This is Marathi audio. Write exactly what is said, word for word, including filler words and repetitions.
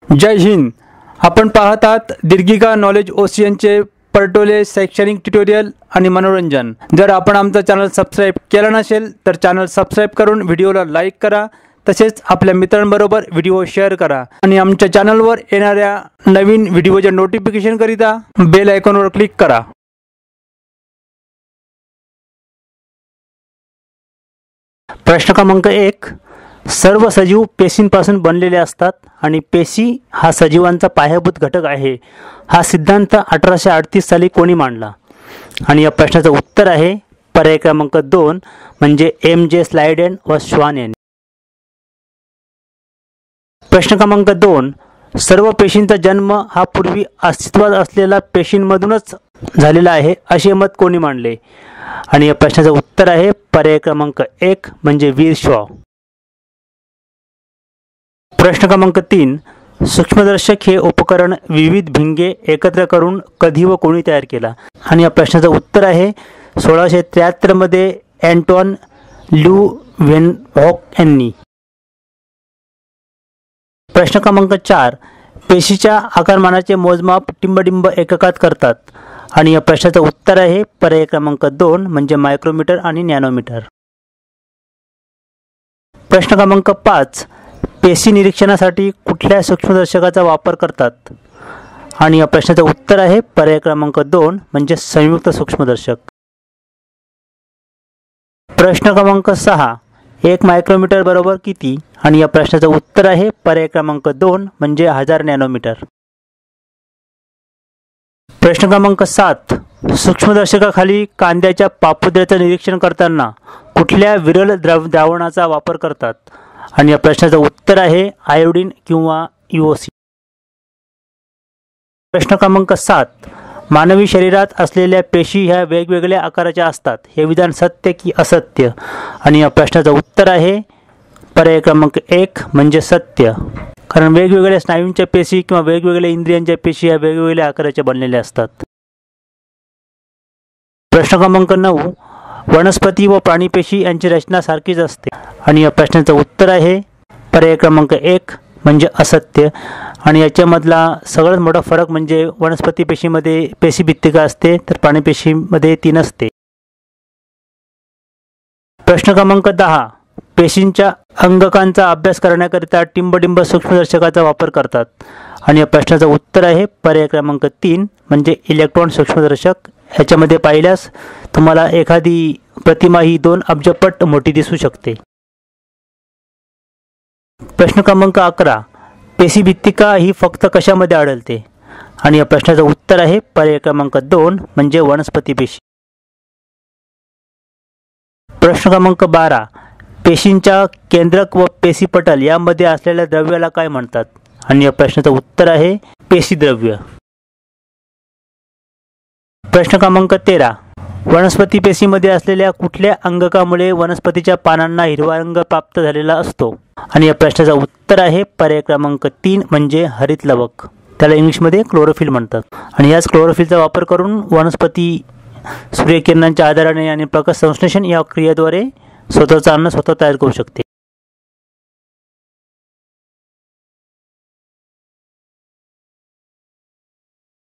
जय हिंद। आपण पाहत आहात दीर्घिका नॉलेज ओशियनचे परटोले शैक्षणिक ट्युटोरियल आणि मनोरंजन। जर आपण आमचा चॅनल सबस्क्राइब केला नसेल तर चॅनल सबस्क्राइब करून व्हिडिओला लाईक करा, तसेच आपल्या मित्रांबरोबर व्हिडिओ शेअर करा आणि आमच्या चॅनलवर येणाऱ्या नवीन व्हिडिओच्या नोटिफिकेशन करिता बेल आयकॉनवर क्लिक करा। प्रश्न क्रमांक एक, सर्व सजीव पेशींपासून बनलेले असतात आणि पेशी हा सजीवांचा पायाभूत घटक आहे, हा सिद्धांत अठराशे अडतीस साली कोणी मांडला? आणि या प्रश्नाचं उत्तर आहे पर्याय क्रमांक दोन म्हणजे एम जे स्लाइडेन व श्वान यांनी। प्रश्न क्रमांक दोन, सर्व पेशींचा जन्म हा पूर्वी अस्तित्वात असलेल्या पेशींमधूनच झालेला आहे असे मत कोणी मांडले? आणि या प्रश्नाचं उत्तर आहे पर्याय क्रमांक एक म्हणजे वीर शॉ। प्रश्न क्रमांक तीन, सूक्ष्मदर्शक हे उपकरण विविध भिंगे एकत्र करून कधी व कोणी तयार केला? आणि या प्रश्नाचं उत्तर आहे सोळाशे त्र्याहत्तर मध्ये अँटॉन ल्यूव्हेनहॉक यांनी। प्रश्न क्रमांक चार, पेशीच्या आकारमानाचे मोजमाप टिंबडिंब एककात करतात? आणि या प्रश्नाचं उत्तर आहे पर्याय क्रमांक दोन म्हणजे मायक्रोमीटर आणि नॅनोमीटर। प्रश्न क्रमांक पाच, पेशी निरीक्षणासाठी कुठल्या सूक्ष्मदर्शकाचा वापर करतात? आणि या प्रश्नाचं उत्तर आहे पर्याय क्रमांक दोन म्हणजे संयुक्त सूक्ष्मदर्शक। प्रश्न क्रमांक सहा, एक मायक्रोमीटर बरोबर किती? आणि या प्रश्नाचं उत्तर आहे पर्याय क्रमांक दोन म्हणजे हजार नॅनोमीटर। प्रश्न क्रमांक सात, सूक्ष्मदर्शकाखाली कांद्याच्या पापुद्र्याचे निरीक्षण करताना कुठल्या विरल द्रव द्रावणाचा वापर करतात? आणि या प्रश्नाचं उत्तर आहे आयोडीन किंवा ईओसी। प्रश्न क्रमांक सात, मानवी शरीरात असलेल्या पेशी ह्या वेगवेगळ्या आकाराच्या असतात, हे विधान सत्य की असत्य? आणि या प्रश्नाचं उत्तर आहे पर्याय क्रमांक एक म्हणजे सत्य, कारण वेगवेगळ्या स्नायूंच्या पेशी किंवा वेगवेगळ्या इंद्रियांच्या पेशी ह्या वेगवेगळ्या आकाराच्या बनलेल्या असतात। प्रश्न क्रमांक नऊ, वनस्पती व प्राणीपेशी यांची रचना सारखीच असते? आणि या प्रश्नाचं उत्तर आहे पर्याय क्रमांक एक म्हणजे असत्य, आणि याच्यामधला सगळ्यात मोठा फरक म्हणजे वनस्पती पेशीमध्ये पेशीभित्तिका असते तर प्राणीपेशीमध्ये ती नसते। प्रश्न क्रमांक दहा, पेशींच्या अंगकांचा अभ्यास करण्याकरिता टिंबडिंब सूक्ष्मदर्शकाचा वापर करतात? आणि या प्रश्नाचं उत्तर आहे पर्याय क्रमांक तीन म्हणजे इलेक्ट्रॉन सूक्ष्मदर्शक। ह्याच्यामध्ये पाहिल्यास तुम्हाला एखादी प्रतिमा ही दोन अब्जपट मोठी दिसू शकते। प्रश्न क्रमांक अकरा, पेशीभित्तिका ही फक्त कशामध्ये आढळते? आणि या प्रश्नाचं उत्तर आहे पर्याय क्रमांक दोन म्हणजे वनस्पती पेशी। प्रश्न क्रमांक बारा, पेशींच्या केंद्रक व पेशीपटल यामध्ये असलेल्या द्रव्याला काय म्हणतात? आणि या प्रश्नाचं उत्तर आहे पेशीद्रव्य। प्रश्न क्रमांक तेरा, वनस्पती पेशीमध्ये असलेल्या कुठल्या अंगकामुळे वनस्पतीच्या पानांना हिरवा रंग प्राप्त झालेला असतो? आणि या प्रश्नाचं उत्तर आहे पर्याय क्रमांक तीन म्हणजे हरित लवक, त्याला इंग्लिशमध्ये क्लोरोफिल म्हणतात। आणि याच क्लोरोफिलचा वापर करून वनस्पती सूर्यकिरणांच्या आधाराने आणि प्रकाश संश्लेषण या क्रियेद्वारे स्वतःचं अन्न स्वतः तयार करू शकते।